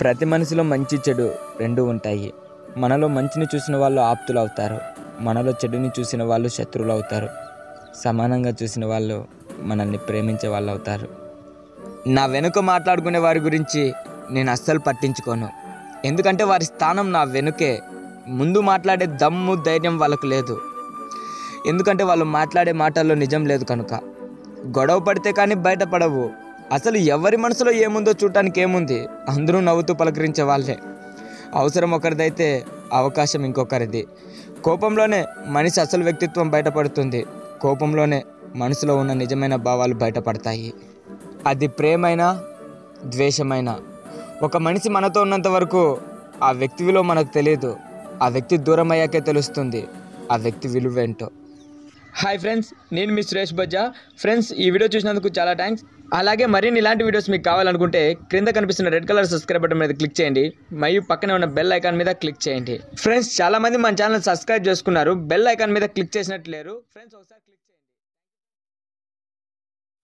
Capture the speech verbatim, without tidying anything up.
ప్రతి మనిషిలో మంచి చెడు రెండు ఉంటాయి. మనలో మంచిని చూసిన వాళ్ళు ఆప్తులు అవుతారు, మనలో చెడుని చూసిన వాళ్ళు శత్రువులు అవుతారు. సమానంగా చూసిన వాళ్ళు మనల్ని ప్రేమించే వాళ్ళు అవుతారు. నా వెనుక మాట్లాడుకునే వారి గురించి నేను అస్సలు పట్టించుకోను, ఎందుకంటే వారి స్థానం నా వెనుకే. ముందు మాట్లాడే దమ్ము ధైర్యం వాళ్ళకు లేదు, ఎందుకంటే వాళ్ళు మాట్లాడే మాటల్లో నిజం లేదు కనుక. గొడవ పడితే కానీ బయటపడవు. అసలు ఎవరి మనసులో ఏముందో చూడటానికి ఏముంది, అందరూ నవ్వుతూ పలకరించే వాళ్ళే. అవసరం ఒకరిదైతే అవకాశం ఇంకొకరిది. కోపంలోనే మనిషి అసలు వ్యక్తిత్వం బయటపడుతుంది, కోపంలోనే మనసులో ఉన్న నిజమైన భావాలు బయటపడతాయి. అది ప్రేమైనా ద్వేషమైనా. ఒక మనిషి మనతో ఉన్నంత వరకు ఆ వ్యక్తి విలువ మనకు తెలియదు, ఆ వ్యక్తి దూరం అయ్యాకే తెలుస్తుంది ఆ వ్యక్తి విలువేంటో. హాయ్ ఫ్రెండ్స్, నేను మీ సురేష్బojja. ఫ్రెండ్స్, ఈ వీడియో చూసినందుకు చాలా థ్యాంక్స్. అలాగే మరిన్ని ఇలాంటి వీడియోస్ మీకు కావాలనుకుంటే క్రింద కనిపిస్తున్న రెడ్ కలర్ సబ్స్క్రైబ్ బటన్ మీద క్లిక్ చేయండి, మరియు పక్కనే ఉన్న బెల్ ఐకాన్ మీద క్లిక్ చేయండి. ఫ్రెండ్స్, చాలామంది మన ఛానల్ సబ్స్క్రైబ్ చేసుకున్నారు, బెల్ ఐకాన్ మీద క్లిక్ చేసినట్టు లేరు. ఫ్రెండ్స్, ఒకసారి క్లిక్ చేయండి.